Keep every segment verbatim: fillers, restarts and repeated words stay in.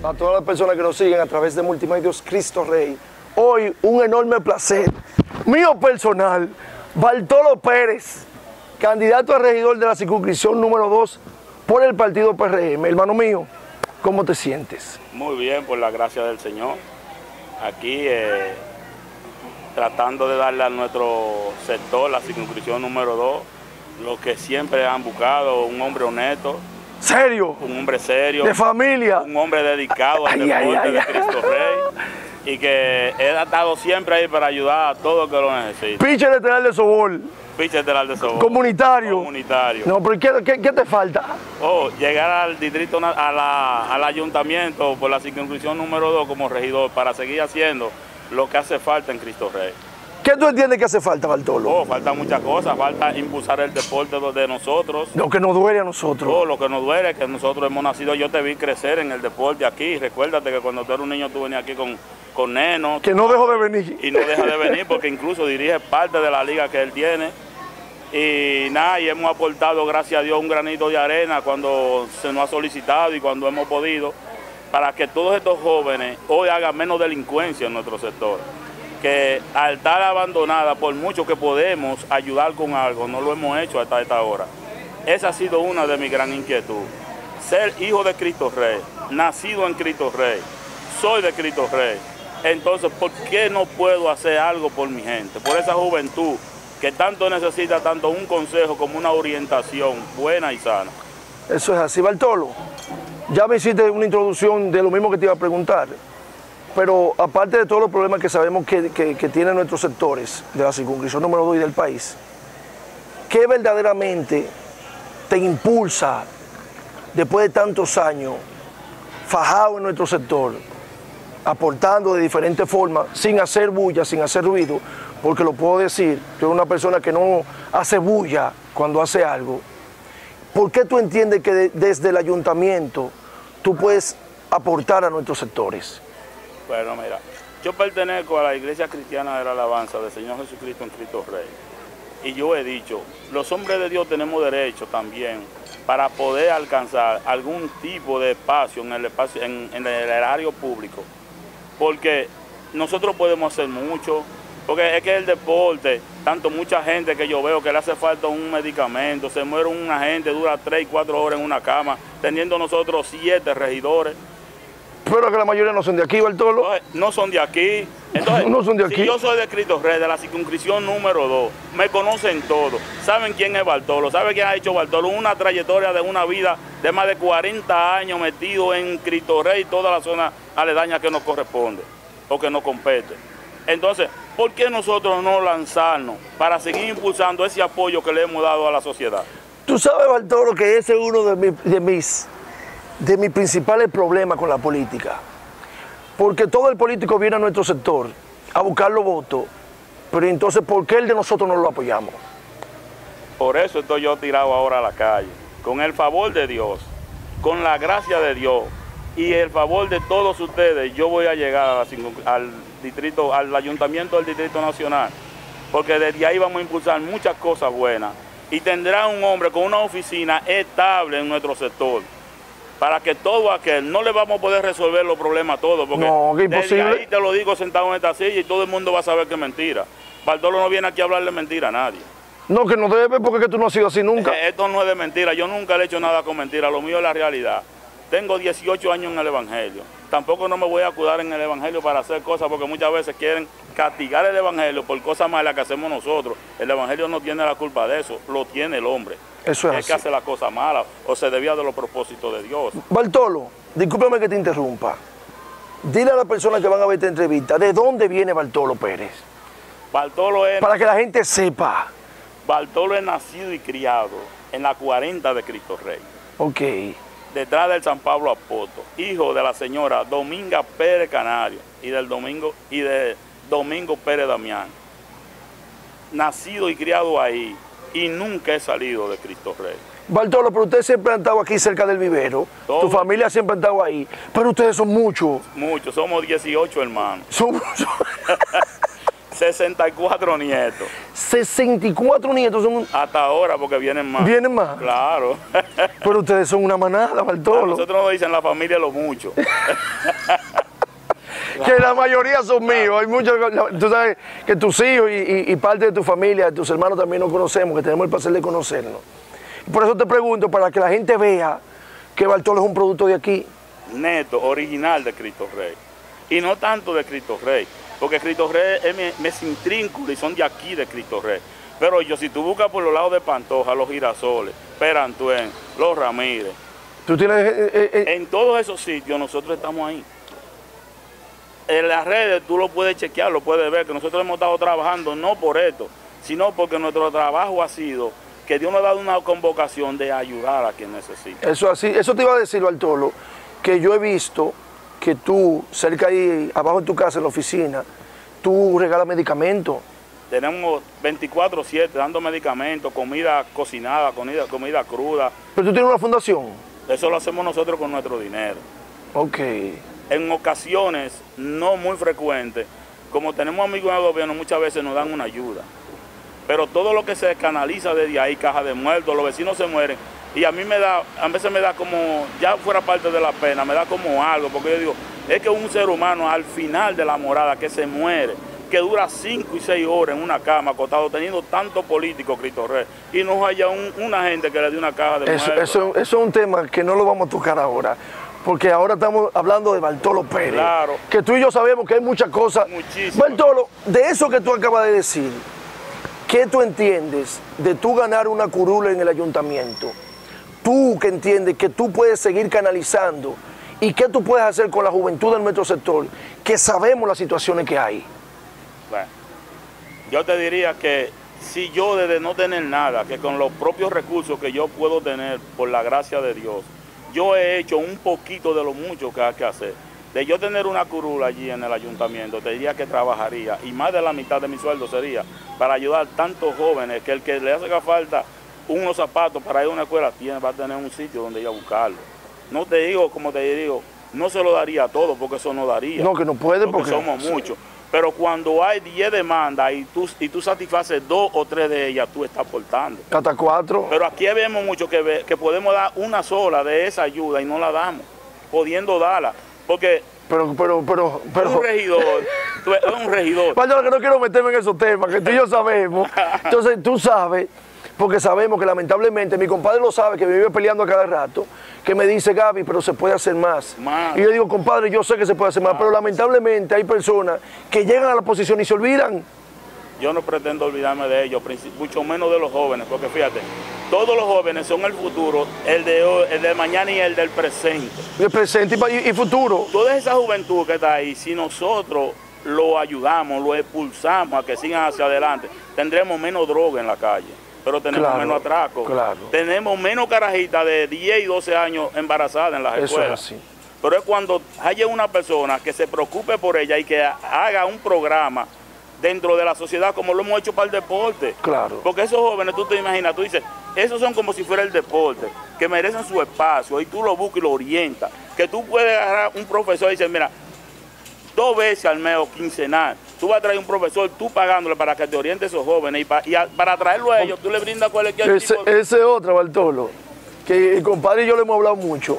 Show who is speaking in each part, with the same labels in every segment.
Speaker 1: A todas las personas que nos siguen a través de Multimedios Cristo Rey, hoy un enorme placer, mío personal, Bartolo Pérez, candidato a regidor de la circunscripción número dos por el partido P R M. Hermano mío, ¿cómo te sientes?
Speaker 2: Muy bien, por la gracia del Señor. Aquí eh, tratando de darle a nuestro sector, la circunscripción número dos, lo que siempre han buscado, un hombre honesto.
Speaker 1: ¿Serio?
Speaker 2: Un hombre serio.
Speaker 1: ¿De familia?
Speaker 2: Un hombre dedicado al
Speaker 1: ay,
Speaker 2: deporte
Speaker 1: ay, ay,
Speaker 2: de Cristo Rey. Y que él ha estado siempre ahí para ayudar a todo el que lo necesita.
Speaker 1: Pitcher lateral de sobol.
Speaker 2: Pitcher lateral de sobol.
Speaker 1: Comunitario.
Speaker 2: Comunitario.
Speaker 1: No, pero ¿qué, qué, qué te falta?
Speaker 2: Oh, llegar al distrito, a la, al ayuntamiento por la circunscripción número dos como regidor para seguir haciendo lo que hace falta en Cristo Rey.
Speaker 1: ¿Qué tú entiendes que hace falta, Bartolo?
Speaker 2: Oh, falta muchas cosas, falta impulsar el deporte de nosotros.
Speaker 1: Lo que nos duele a nosotros.
Speaker 2: Oh, lo que nos duele es que nosotros hemos nacido, yo te vi crecer en el deporte aquí. Recuérdate que cuando tú eras un niño tú venías aquí con, con Neno.
Speaker 1: Que no dejó de venir.
Speaker 2: Y no deja de venir porque incluso dirige parte de la liga que él tiene. Y nada, y hemos aportado, gracias a Dios, un granito de arena cuando se nos ha solicitado y cuando hemos podido, para que todos estos jóvenes hoy hagan menos delincuencia en nuestro sector. Que al estar abandonada, por mucho que podemos ayudar con algo, no lo hemos hecho hasta esta hora. Esa ha sido una de mis gran inquietudes. Ser hijo de Cristo Rey, nacido en Cristo Rey, soy de Cristo Rey. Entonces, ¿por qué no puedo hacer algo por mi gente? Por esa juventud que tanto necesita tanto un consejo como una orientación buena y sana.
Speaker 1: Eso es así, Bartolo. Ya me hiciste una introducción de lo mismo que te iba a preguntar. Pero aparte de todos los problemas que sabemos que, que, que tienen nuestros sectores de la circunscripción número dos y del país, ¿qué verdaderamente te impulsa, después de tantos años, fajado en nuestro sector, aportando de diferentes formas, sin hacer bulla, sin hacer ruido? Porque lo puedo decir, yo soy una persona que no hace bulla cuando hace algo. ¿Por qué tú entiendes que de, desde el ayuntamiento tú puedes aportar a nuestros sectores?
Speaker 2: Bueno, mira, yo pertenezco a la Iglesia Cristiana de la Alabanza del Señor Jesucristo en Cristo Rey. Y yo he dicho, los hombres de Dios tenemos derecho también para poder alcanzar algún tipo de espacio en el, espacio, en, en el erario público. Porque nosotros podemos hacer mucho, porque es que el deporte, tanto mucha gente que yo veo que le hace falta un medicamento, se muere una gente, dura tres y cuatro horas en una cama, teniendo nosotros siete regidores.
Speaker 1: Pero que la mayoría no son de aquí, Bartolo.
Speaker 2: Entonces, no son de aquí. Entonces,
Speaker 1: no son de aquí.
Speaker 2: Si yo soy de Cristo Rey, de la circunscripción número dos, me conocen todos, saben quién es Bartolo, saben quién ha hecho Bartolo, una trayectoria de una vida de más de cuarenta años metido en Cristo Rey y toda la zona aledaña que nos corresponde o que nos compete. Entonces, ¿por qué nosotros no lanzarnos para seguir impulsando ese apoyo que le hemos dado a la sociedad?
Speaker 1: Tú sabes, Bartolo, que ese es uno de, mi, de mis... de mis principales problemas con la política, porque todo el político viene a nuestro sector a buscar los votos, pero entonces ¿por qué el de nosotros no lo apoyamos?
Speaker 2: Por eso estoy yo tirado ahora a la calle, con el favor de Dios, con la gracia de Dios y el favor de todos ustedes. Yo voy a llegar a la, al distrito, al ayuntamiento del Distrito Nacional, porque desde ahí vamos a impulsar muchas cosas buenas y tendrá un hombre con una oficina estable en nuestro sector, para que todo aquel, no le vamos a poder resolver los problemas todos, porque
Speaker 1: no, que imposible.
Speaker 2: Desde ahí te lo digo sentado en esta silla y todo el mundo va a saber que es mentira. Bartolo no viene aquí a hablarle mentira a nadie.
Speaker 1: No, que no debe, porque es que tú no has sido así nunca.
Speaker 2: Eh, esto no es de mentira, yo nunca le he hecho nada con mentira, lo mío es la realidad. Tengo dieciocho años en el Evangelio, tampoco no me voy a cuidar en el Evangelio para hacer cosas, porque muchas veces quieren castigar el Evangelio por cosas malas que hacemos nosotros. El Evangelio no tiene la culpa de eso, lo tiene el hombre.
Speaker 1: Eso es,
Speaker 2: es
Speaker 1: así.
Speaker 2: Que hace la cosa mala o se desvía de los propósitos de Dios.
Speaker 1: Bartolo, discúlpame que te interrumpa. Dile a las personas que van a ver esta entrevista, ¿de dónde viene Bartolo Pérez?
Speaker 2: Bartolo es...
Speaker 1: Para que la gente sepa.
Speaker 2: Bartolo es nacido y criado en la cuarenta de Cristo Rey.
Speaker 1: Ok.
Speaker 2: Detrás del San Pablo Apóstol, hijo de la señora Dominga Pérez Canario y del Domingo y de Domingo Pérez Damián. Nacido y criado ahí. Y nunca he salido de Cristo Rey.
Speaker 1: Bartolo, pero usted siempre ha estado aquí cerca del vivero. Todo. Tu familia siempre ha estado ahí. Pero ustedes son muchos.
Speaker 2: Muchos, somos dieciocho hermanos.
Speaker 1: Son muchos.
Speaker 2: sesenta y cuatro nietos.
Speaker 1: sesenta y cuatro nietos son...
Speaker 2: Hasta ahora, porque vienen más.
Speaker 1: ¿Vienen más?
Speaker 2: Claro.
Speaker 1: Pero ustedes son una manada, Bartolo.
Speaker 2: A nosotros nos dicen la familia lo mucho.
Speaker 1: Que la mayoría son míos. Hay muchos, tú sabes que tus hijos y, y, y parte de tu familia, tus hermanos también nos conocemos, que tenemos el placer de conocernos. Y por eso te pregunto, para que la gente vea que Bartolo es un producto de aquí.
Speaker 2: Neto, original de Cristo Rey. Y no tanto de Cristo Rey, porque Cristo Rey es mi, mi intrínculo y son de aquí de Cristo Rey. Pero yo, si tú buscas por los lados de Pantoja, los Girasoles, Perantuen, los Ramírez,
Speaker 1: tú tienes, eh, eh, eh.
Speaker 2: en todos esos sitios nosotros estamos ahí. En las redes tú lo puedes chequear, lo puedes ver, que nosotros hemos estado trabajando no por esto, sino porque nuestro trabajo ha sido que Dios nos ha dado una convocación de ayudar a quien necesita.
Speaker 1: Eso así, eso te iba a decir, Bartolo, que yo he visto que tú, cerca ahí, abajo en tu casa, en la oficina, tú regalas medicamentos.
Speaker 2: Tenemos veinticuatro siete dando medicamentos, comida cocinada, comida, comida cruda.
Speaker 1: Pero tú tienes una fundación.
Speaker 2: Eso lo hacemos nosotros con nuestro dinero.
Speaker 1: Ok.
Speaker 2: En ocasiones no muy frecuentes, como tenemos amigos en el gobierno, muchas veces nos dan una ayuda. Pero todo lo que se canaliza desde ahí, caja de muertos, los vecinos se mueren. Y a mí me da, a veces me da como, ya fuera parte de la pena, me da como algo, porque yo digo, es que un ser humano al final de la morada que se muere, que dura cinco y seis horas en una cama acostado, teniendo tanto político, Cristo Rey, y no haya un, una gente que le dé una caja de
Speaker 1: eso,
Speaker 2: muertos.
Speaker 1: Eso, eso es un tema que no lo vamos a tocar ahora. Porque ahora estamos hablando de Bartolo Pérez.
Speaker 2: Claro.
Speaker 1: Que tú y yo sabemos que hay muchas cosas.
Speaker 2: Muchísimo.
Speaker 1: Bartolo, de eso que tú acabas de decir, ¿qué tú entiendes de tú ganar una curula en el ayuntamiento? Tú que entiendes que tú puedes seguir canalizando y qué tú puedes hacer con la juventud de nuestro sector, que sabemos las situaciones que hay.
Speaker 2: Bueno, yo te diría que si yo desde no tener nada, que con los propios recursos que yo puedo tener por la gracia de Dios, yo he hecho un poquito de lo mucho que hay que hacer. De yo tener una curula allí en el ayuntamiento, te diría que trabajaría, y más de la mitad de mi sueldo sería para ayudar a tantos jóvenes que el que le hace falta unos zapatos para ir a una escuela, tiene, va a tener un sitio donde ir a buscarlo. No te digo, como te digo, no se lo daría a todo, porque eso no daría.
Speaker 1: No, que no puede
Speaker 2: porque, porque somos muchos. Pero cuando hay diez demandas y tú, y tú satisfaces dos o tres de ellas, tú estás aportando.
Speaker 1: Hasta cuatro.
Speaker 2: Pero aquí vemos mucho que, ve, que podemos dar una sola de esa ayuda y no la damos, pudiendo darla. Porque
Speaker 1: pero, pero, pero, pero...
Speaker 2: es un regidor, tú, es un regidor.
Speaker 1: Bueno, que no quiero meterme en esos temas, que tú y yo sabemos. Entonces tú sabes, porque sabemos que lamentablemente, mi compadre lo sabe, que me vive peleando a cada rato, que me dice, Gaby, pero se puede hacer más. más. Y yo digo, compadre, yo sé que se puede hacer más, más, pero lamentablemente hay personas que llegan a la posición y se olvidan.
Speaker 2: Yo no pretendo olvidarme de ellos, mucho menos de los jóvenes, porque fíjate, todos los jóvenes son el futuro, el de hoy, el de mañana y el del presente.
Speaker 1: El presente y, y futuro.
Speaker 2: Toda esa juventud que está ahí, si nosotros lo ayudamos, lo expulsamos a que sigan hacia adelante, tendremos menos droga en la calle. Pero tenemos
Speaker 1: claro,
Speaker 2: menos atracos,
Speaker 1: claro. Tenemos
Speaker 2: menos carajitas de diez y doce años embarazadas en las
Speaker 1: Eso
Speaker 2: escuelas.
Speaker 1: Es así.
Speaker 2: Pero es cuando haya una persona que se preocupe por ella y que haga un programa dentro de la sociedad como lo hemos hecho para el deporte.
Speaker 1: Claro.
Speaker 2: Porque esos jóvenes, tú te imaginas, tú dices, esos son como si fuera el deporte, que merecen su espacio y tú lo buscas y lo orientas. Que tú puedes agarrar un profesor y decir, mira, dos veces al mes o quincenal, tú vas a traer un profesor, tú pagándole para que te oriente a esos jóvenes y, pa, y a, para traerlo a ellos, tú le brindas cualquier
Speaker 1: ese,
Speaker 2: tipo de...
Speaker 1: Ese es otro, Bartolo, que el compadre y yo le hemos hablado mucho,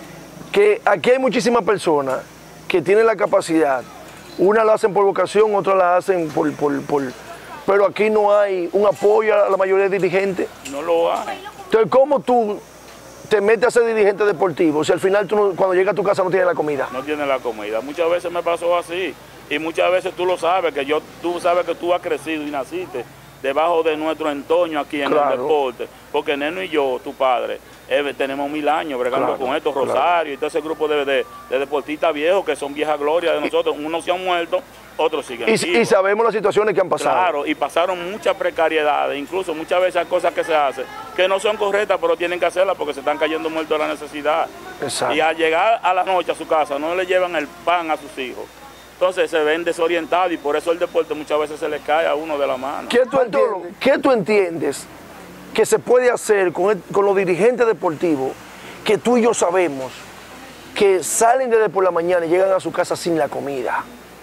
Speaker 1: que aquí hay muchísimas personas que tienen la capacidad, una la hacen por vocación, otra la hacen por, por, por... pero aquí no hay un apoyo a la mayoría de dirigentes.
Speaker 2: No lo hay.
Speaker 1: Entonces, ¿cómo tú te metes a ser dirigente deportivo si al final tú no, cuando llegas a tu casa no tienes la comida?
Speaker 2: No tienes la comida. Muchas veces me pasó así. Y muchas veces tú lo sabes, que yo, tú sabes que tú has crecido y naciste debajo de nuestro entorno aquí en claro. el deporte. Porque Neno y yo, tu padre, eh, tenemos mil años bregando claro, con esto, Rosario claro. y todo ese grupo de, de, de deportistas viejos que son vieja gloria de nosotros. Unos se han muerto, otros siguen
Speaker 1: y,
Speaker 2: vivos.
Speaker 1: Y sabemos las situaciones que han pasado.
Speaker 2: Claro, y pasaron muchas precariedades, incluso muchas veces hay cosas que se hacen que no son correctas, pero tienen que hacerlas porque se están cayendo muertos de la necesidad.
Speaker 1: Exacto.
Speaker 2: Y al llegar a la noche a su casa no le llevan el pan a sus hijos. Entonces se ven desorientados y por eso el deporte muchas veces se le cae a uno de la mano.
Speaker 1: ¿Qué tú entiendes, ¿qué tú entiendes que se puede hacer con, el, con los dirigentes deportivos que tú y yo sabemos que salen desde por la mañana y llegan a su casa sin la comida?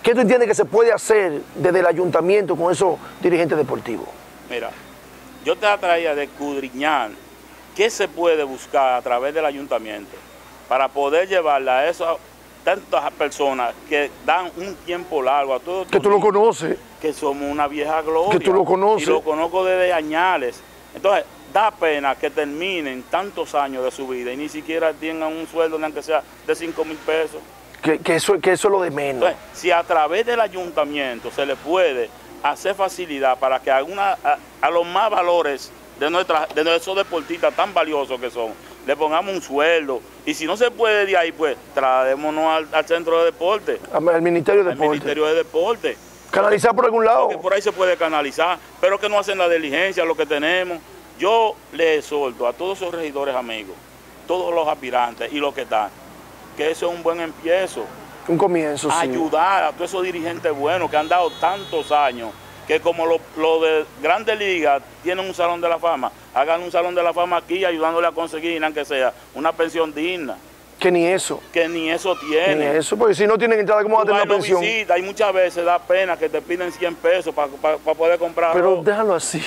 Speaker 1: ¿Qué tú entiendes que se puede hacer desde el ayuntamiento con esos dirigentes deportivos?
Speaker 2: Mira, yo te traía de escudriñar qué se puede buscar a través del ayuntamiento para poder llevarla a esas tantas personas que dan un tiempo largo a todos.
Speaker 1: Que tú lo conoces.
Speaker 2: Que somos una vieja gloria.
Speaker 1: Que tú lo conoces.
Speaker 2: Y lo conozco desde añales. Entonces, da pena que terminen tantos años de su vida y ni siquiera tengan un sueldo, ni aunque sea de cinco mil pesos.
Speaker 1: Que, que, eso, que eso es lo de menos.
Speaker 2: Entonces, si a través del ayuntamiento se le puede hacer facilidad para que alguna, a, a los más valores de, nuestra, de nuestros deportistas tan valiosos que son, le pongamos un sueldo. Y si no se puede de ahí, pues traémonos al, al centro de deporte.
Speaker 1: Al Ministerio de Deporte.
Speaker 2: Al Ministerio de Deporte.
Speaker 1: Canalizar por algún lado.
Speaker 2: Porque por ahí se puede canalizar, pero que no hacen la diligencia, lo que tenemos. Yo le exhorto a todos esos regidores amigos, todos los aspirantes y los que están, que eso es un buen empiezo.
Speaker 1: Un comienzo, sí.
Speaker 2: Ayudar a todos esos dirigentes buenos que han dado tantos años, que como los lo de Grandes Ligas tienen un salón de la fama, hagan un salón de la fama aquí ayudándole a conseguir, aunque sea, una pensión digna.
Speaker 1: Que ni eso.
Speaker 2: Que ni eso tiene.
Speaker 1: Ni eso, porque si no tienen entrada, ¿cómo va a tener una pensión?
Speaker 2: Visita, y muchas veces da pena que te piden cien pesos para pa, pa poder comprar.
Speaker 1: Pero
Speaker 2: arroz.
Speaker 1: Déjalo así.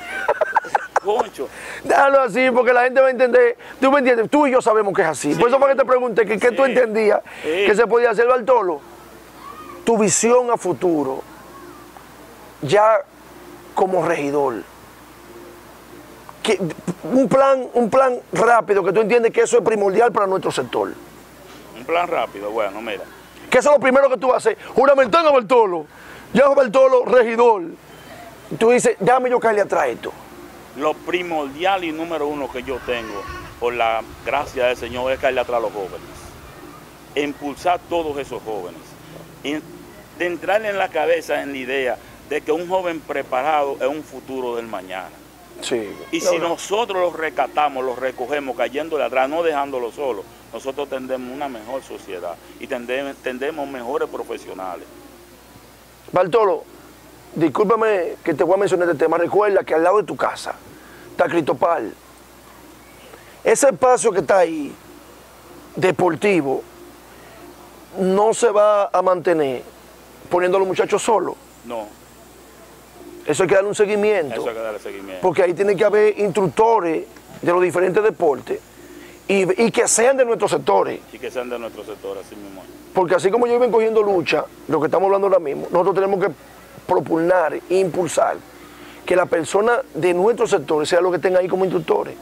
Speaker 2: Concho.
Speaker 1: Déjalo así, porque la gente va a entender. Tú me entiendes, tú y yo sabemos que es así. Sí. Por eso fue que te pregunté que, sí. que tú entendías sí. que se podía hacer, Bartolo. Tu visión a futuro, ya como regidor, que, un, plan, un plan rápido que tú entiendes que eso es primordial para nuestro sector.
Speaker 2: Un plan rápido, bueno, mira.
Speaker 1: Que eso es lo primero que tú vas a hacer. Juramentando a Bartolo. Ya Bartolo, regidor. Tú dices, déjame yo caerle atrás esto.
Speaker 2: Lo primordial y número uno que yo tengo, por la gracia del Señor, es caerle atrás a los jóvenes. Impulsar a todos esos jóvenes. Y de entrarle en la cabeza en la idea de que un joven preparado es un futuro del mañana.
Speaker 1: Sí,
Speaker 2: y si no, nosotros los rescatamos, los recogemos, cayéndole atrás, no dejándolo solo, nosotros tendremos una mejor sociedad y tendremos, tendremos mejores profesionales.
Speaker 1: Bartolo, discúlpame que te voy a mencionar este tema. Recuerda que al lado de tu casa está Cristopal. Ese espacio que está ahí, deportivo, no se va a mantener poniendo a los muchachos solos.
Speaker 2: No.
Speaker 1: Eso hay que darle un seguimiento.
Speaker 2: Eso hay que darle seguimiento.
Speaker 1: Porque ahí tiene que haber instructores de los diferentes deportes y, y que sean de nuestros sectores.
Speaker 2: Y que sean de nuestros sectores, así mismo.
Speaker 1: Porque así como ellos ven cogiendo lucha, lo que estamos hablando ahora mismo, nosotros tenemos que propugnar e impulsar que la persona de nuestros sectores sea lo que estén ahí como instructores.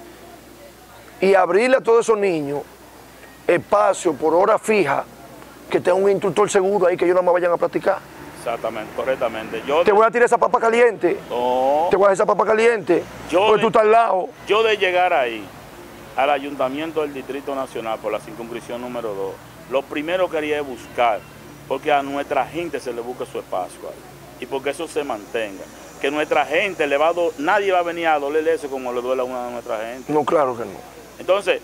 Speaker 1: Y abrirle a todos esos niños espacio por hora fija, que tenga un instructor seguro ahí, que ellos no me vayan a practicar.
Speaker 2: Exactamente, correctamente. Yo
Speaker 1: te voy a tirar esa papa caliente.
Speaker 2: No.
Speaker 1: Te voy a hacer esa papa caliente.
Speaker 2: Yo
Speaker 1: porque
Speaker 2: de,
Speaker 1: tú estás al lado.
Speaker 2: Yo de llegar ahí, al Ayuntamiento del Distrito Nacional por la circunscripción número dos, lo primero que haría es buscar, porque a nuestra gente se le busque su espacio ahí. Y porque eso se mantenga. Que nuestra gente le va a do, nadie va a venir a dolerle eso como le duele a una de nuestra gente.
Speaker 1: No, claro que no.
Speaker 2: Entonces,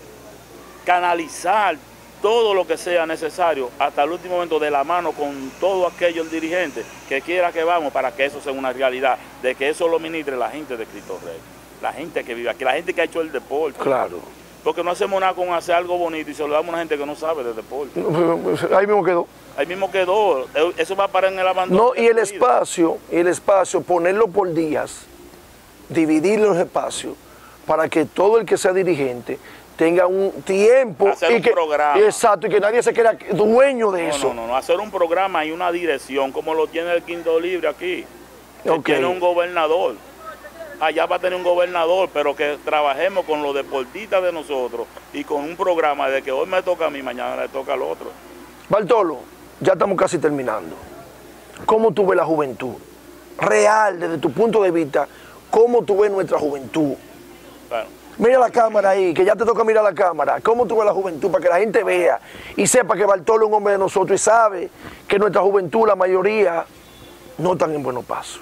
Speaker 2: canalizar todo lo que sea necesario hasta el último momento de la mano con todos aquellos dirigentes que quiera que vamos para que eso sea una realidad, de que eso lo ministre la gente de Cristo Rey, la gente que vive aquí, la gente que ha hecho el deporte.
Speaker 1: Claro.
Speaker 2: Porque no hacemos nada con hacer algo bonito y se lo damos a una gente que no sabe de deporte.
Speaker 1: Ahí mismo quedó.
Speaker 2: Ahí mismo quedó. Eso va a parar en el abandono.
Speaker 1: No, y el espacio, y el espacio, ponerlo por días, dividir los espacios para que todo el que sea dirigente tenga un tiempo.
Speaker 2: Hacer
Speaker 1: y
Speaker 2: un
Speaker 1: que,
Speaker 2: programa.
Speaker 1: Exacto, y que nadie se quede dueño de
Speaker 2: no,
Speaker 1: eso.
Speaker 2: No, no, no, hacer un programa y una dirección, como lo tiene el Quinto Libre aquí. Que
Speaker 1: okay.
Speaker 2: Tiene un gobernador. Allá va a tener un gobernador, pero que trabajemos con los deportistas de nosotros y con un programa de que hoy me toca a mí, mañana le toca al otro.
Speaker 1: Bartolo, ya estamos casi terminando. ¿Cómo tú ves la juventud? Real, desde tu punto de vista, ¿cómo tú ves nuestra juventud?
Speaker 2: Bueno.
Speaker 1: Mira la cámara ahí, que ya te toca mirar la cámara. ¿Cómo tú ves la juventud? Para que la gente vea y sepa que Bartolo es un hombre de nosotros y sabe que nuestra juventud, la mayoría, no están en buenos pasos.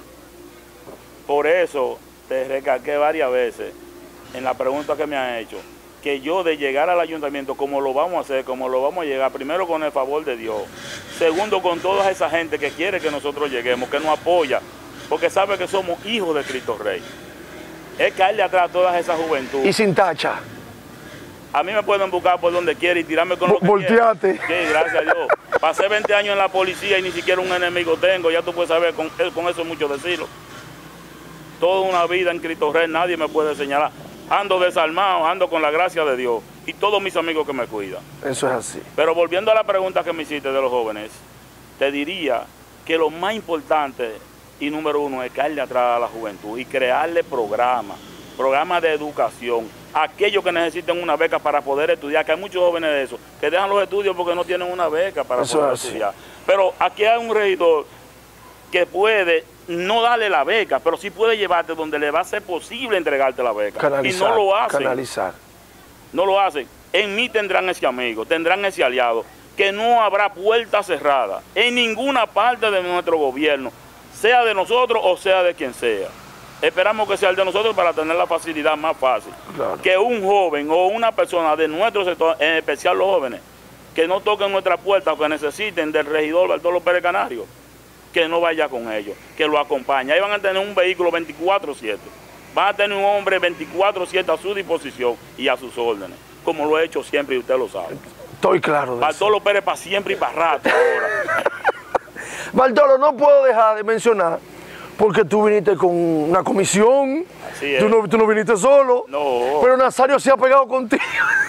Speaker 2: Por eso te recalqué varias veces en la pregunta que me han hecho, que yo de llegar al ayuntamiento, como lo vamos a hacer, como lo vamos a llegar, primero con el favor de Dios, segundo con toda esa gente que quiere que nosotros lleguemos, que nos apoya, porque sabe que somos hijos de Cristo Rey. Es caerle atrás a toda esa juventud.
Speaker 1: Y sin tacha.
Speaker 2: A mí me pueden buscar por donde quiera y tirarme con lo que
Speaker 1: Volteate.
Speaker 2: quieran. Sí, gracias a Dios. Pasé veinte años en la policía y ni siquiera un enemigo tengo, ya tú puedes saber, con, con eso es mucho decirlo. Toda una vida en Cristo Rey, nadie me puede señalar. Ando desarmado, ando con la gracia de Dios y todos mis amigos que me cuidan.
Speaker 1: Eso es así.
Speaker 2: Pero volviendo a la pregunta que me hiciste de los jóvenes, te diría que lo más importante y número uno es caerle atrás a la juventud y crearle programas, programas de educación, aquellos que necesiten una beca para poder estudiar, que hay muchos jóvenes de esos que dejan los estudios porque no tienen una beca para
Speaker 1: eso
Speaker 2: poder
Speaker 1: es
Speaker 2: estudiar. Pero aquí hay un regidor que puede no darle la beca, pero sí puede llevarte donde le va a ser posible entregarte la beca.
Speaker 1: Canalizar,
Speaker 2: y no lo hacen.
Speaker 1: Canalizar.
Speaker 2: No lo hacen. En mí tendrán ese amigo, tendrán ese aliado, que no habrá puerta cerrada en ninguna parte de nuestro gobierno, sea de nosotros o sea de quien sea. Esperamos que sea el de nosotros para tener la facilidad más fácil. Claro. Que un joven o una persona de nuestro sector, en especial los jóvenes, que no toquen nuestra puerta o que necesiten del regidor Bartolo Pérez Canario, que no vaya con ellos, que lo acompañe. Ahí van a tener un vehículo veinticuatro siete. Van a tener un hombre veinticuatro siete a su disposición y a sus órdenes, como lo he hecho siempre y usted lo sabe.
Speaker 1: Estoy claro de
Speaker 2: Bartolo Pérez para siempre y para rato ahora.
Speaker 1: Bartolo, no puedo dejar de mencionar, porque tú viniste con una comisión, tú no, tú no viniste solo,
Speaker 2: no.
Speaker 1: Pero Nazario se ha pegado contigo.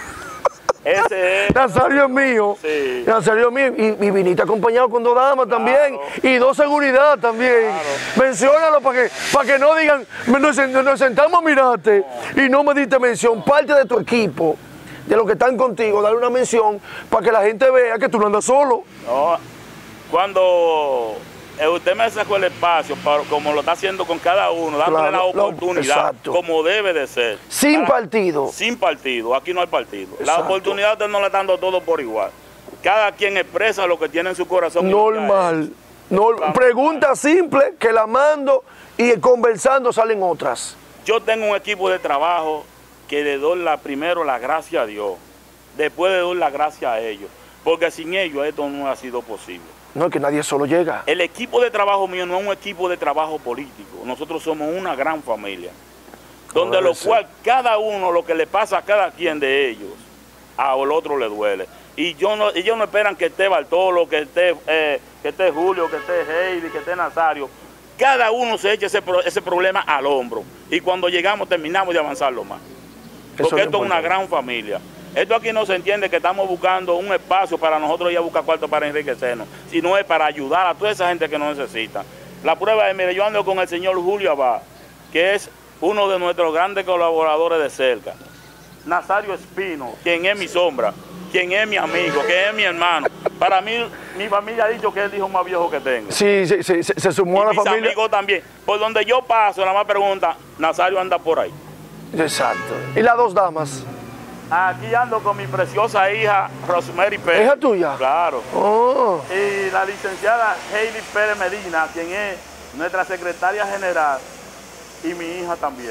Speaker 2: Ese es.
Speaker 1: Nazario es mío,
Speaker 2: sí.
Speaker 1: Nazario es mío, y, y viniste acompañado con dos damas también, claro. Y dos seguridad también. Claro. Menciónalo para que, para que no digan, nos, nos sentamos a mirarte no. Y no me diste mención, parte de tu equipo, de los que están contigo, darle una mención para que la gente vea que tú no andas solo.
Speaker 2: No, cuando usted me sacó el espacio, para, como lo está haciendo con cada uno, dándole claro, la oportunidad, lo, como debe de ser.
Speaker 1: Sin
Speaker 2: para,
Speaker 1: partido.
Speaker 2: Sin partido, aquí no hay partido.
Speaker 1: Exacto.
Speaker 2: La oportunidad usted no le está dando todo por igual. Cada quien expresa lo que tiene en su corazón.
Speaker 1: Normal. No, pregunta simple que la mando y conversando salen otras.
Speaker 2: Yo tengo un equipo de trabajo que le doy la, primero la gracia a Dios, después le doy la gracia a ellos, porque sin ellos esto no ha sido posible.
Speaker 1: No, es que nadie solo llega.
Speaker 2: El equipo de trabajo mío no es un equipo de trabajo político. Nosotros somos una gran familia. Donde lo cual cada uno, lo que le pasa a cada quien de ellos, al otro le duele. Y yo no, ellos no esperan que esté Bartolo, que esté, eh, que esté Julio, que esté Heidi, que esté Nazario. Cada uno se echa ese, ese problema al hombro. Y cuando llegamos terminamos de avanzarlo más. Porque Eso esto es una gran familia. Esto aquí no se entiende que estamos buscando un espacio para nosotros ir a buscar cuarto para enriquecernos, sino es para ayudar a toda esa gente que nos necesita. La prueba es, mire, yo ando con el señor Julio Abad, que es uno de nuestros grandes colaboradores de cerca. Nazario Espino, quien es mi sombra, quien es mi amigo, quien es mi hermano. Para mí, mi familia ha dicho que es el hijo más viejo que tengo.
Speaker 1: Sí, sí, sí se, se sumó
Speaker 2: y
Speaker 1: a la
Speaker 2: mis
Speaker 1: familia.
Speaker 2: Mis amigos también. Por donde yo paso, nada más pregunta, Nazario anda por ahí.
Speaker 1: Exacto. ¿Y las dos damas?
Speaker 2: Aquí ando con mi preciosa hija Rosemary Pérez.
Speaker 1: ¿Hija tuya?
Speaker 2: Claro.
Speaker 1: Oh.
Speaker 2: Y la licenciada Heidi Pérez Medina, quien es nuestra secretaria general, y mi hija también.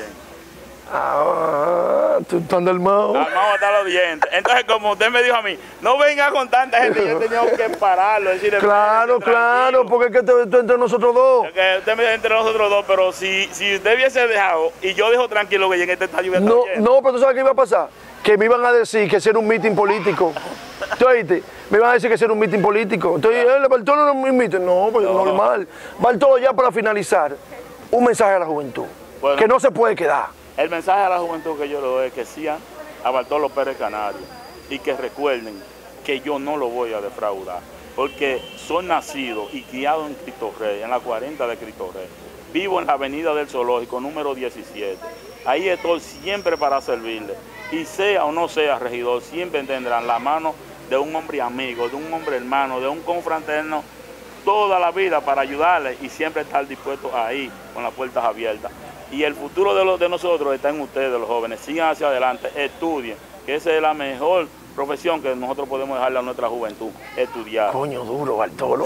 Speaker 1: Ah, tú estás armado.
Speaker 2: Armado hasta los dientes. Entonces, como usted me dijo a mí, no venga con tanta gente, yo tenía que pararlo. Decirle,
Speaker 1: claro, claro, porque es que tú entre nosotros dos.
Speaker 2: Que usted me dijo entre nosotros dos, pero si, si usted hubiese dejado, y yo dejo tranquilo que en este está lloviendo.
Speaker 1: No, no, pero tú sabes qué iba a pasar. Que me iban a decir que ese era un mitin político. ¿Tú oíste? Me iban a decir que ese era un mitin político. Entonces, ¿el Bartolo no me invite? No, pues no. Normal. Bartolo, ya para finalizar, un mensaje a la juventud. Bueno, que no se puede quedar.
Speaker 2: El mensaje a la juventud que yo le doy es que sigan a Bartolo Pérez Canario y que recuerden que yo no lo voy a defraudar. Porque soy nacido y criado en Cristo Rey, en la cuarenta de Cristo Rey. Vivo en la avenida del Zoológico, número diecisiete. Ahí estoy siempre para servirle. Y sea o no sea regidor, siempre tendrán la mano de un hombre amigo, de un hombre hermano, de un confraterno, toda la vida para ayudarle y siempre estar dispuesto ahí, con las puertas abiertas. Y el futuro de, los, de nosotros está en ustedes, los jóvenes. Sigan hacia adelante, estudien, que esa es la mejor profesión que nosotros podemos dejarle a nuestra juventud, estudiar.
Speaker 1: Coño duro, Bartolo.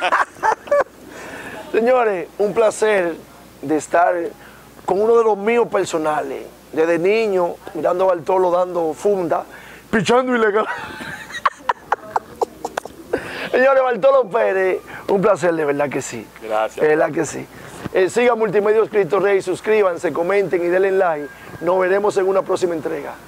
Speaker 1: Señores, un placer de estar con uno de los míos personales. Desde niño, mirando a Bartolo dando funda, pichando ilegal. Señores, Bartolo Pérez, un placer, de verdad que sí.
Speaker 2: Gracias.
Speaker 1: De verdad que sí. Eh, sigan Multimedios Cristo Rey, suscríbanse, comenten y denle like. Nos veremos en una próxima entrega.